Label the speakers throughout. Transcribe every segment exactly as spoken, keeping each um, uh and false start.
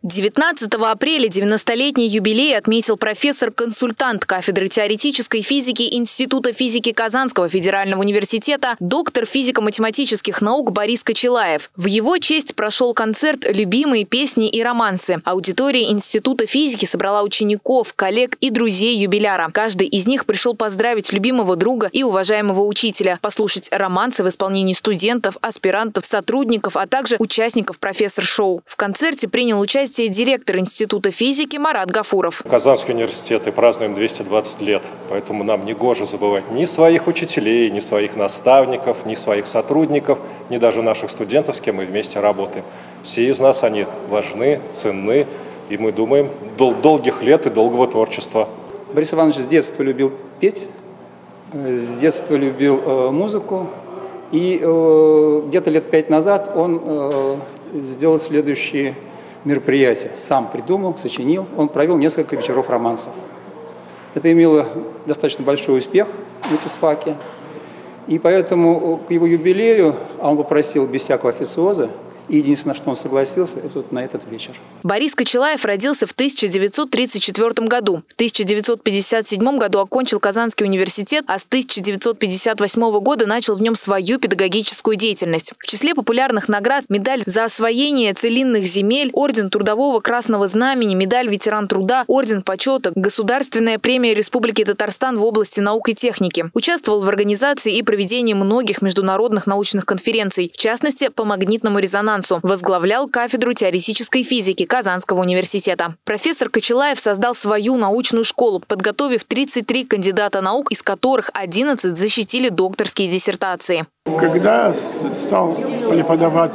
Speaker 1: девятнадцатого апреля девяностолетний юбилей отметил профессор-консультант кафедры теоретической физики Института физики Казанского федерального университета, доктор физико-математических наук Борис Кочелаев. В его честь прошел концерт «Любимые песни и романсы». Аудитория Института физики собрала учеников, коллег и друзей юбиляра. Каждый из них пришел поздравить любимого друга и уважаемого учителя, послушать романсы в исполнении студентов, аспирантов, сотрудников, а также участников профессор-шоу. В концерте принял участие директор Института физики Марат Гафуров.
Speaker 2: Казанский университет и празднуем двести двадцать лет, поэтому нам не гоже забывать ни своих учителей, ни своих наставников, ни своих сотрудников, ни даже наших студентов, с кем мы вместе работаем. Все из нас они важны, ценны, и мы думаем дол долгих лет и долгого творчества.
Speaker 3: Борис Иванович с детства любил петь, с детства любил э, музыку, и э, где-то лет пять назад он э, сделал следующие мероприятие. Сам придумал, сочинил. Он провел несколько вечеров романсов. Это имело достаточно большой успех на физфаке. И поэтому к его юбилею он попросил без всякого официоза. И единственное, что он согласился, это вот на этот вечер.
Speaker 1: Борис Кочелаев родился в тысяча девятьсот тридцать четвёртом году. В тысяча девятьсот пятьдесят седьмом году окончил Казанский университет, а с тысяча девятьсот пятьдесят восьмого года начал в нем свою педагогическую деятельность. В числе популярных наград медаль за освоение целинных земель, орден Трудового Красного Знамени, медаль Ветеран труда, орден почета, Государственная премия Республики Татарстан в области наук и техники. Участвовал в организации и проведении многих международных научных конференций, в частности, по магнитному резонансу. Возглавлял кафедру теоретической физики Казанского университета. Профессор Кочелаев создал свою научную школу, подготовив тридцать три кандидата наук, из которых одиннадцать защитили докторские диссертации.
Speaker 4: Когда стал преподавать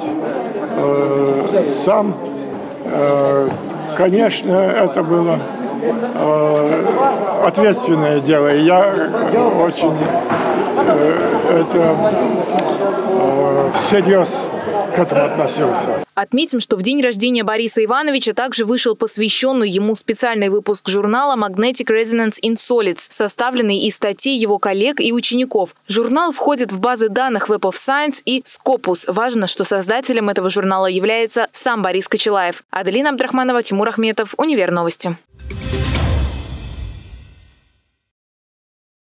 Speaker 4: э, сам, э, конечно, это было э, ответственное дело. И я очень э, это э, всерьез к этому относился.
Speaker 1: Отметим, что в день рождения Бориса Ивановича также вышел посвященный ему специальный выпуск журнала Magnetic Resonance in Solids, составленный из статей его коллег и учеников. Журнал входит в базы данных Web of Science и Scopus. Важно, что создателем этого журнала является сам Борис Кочелаев. Аделина Абдрахманова, Тимур Ахметов, Универновости.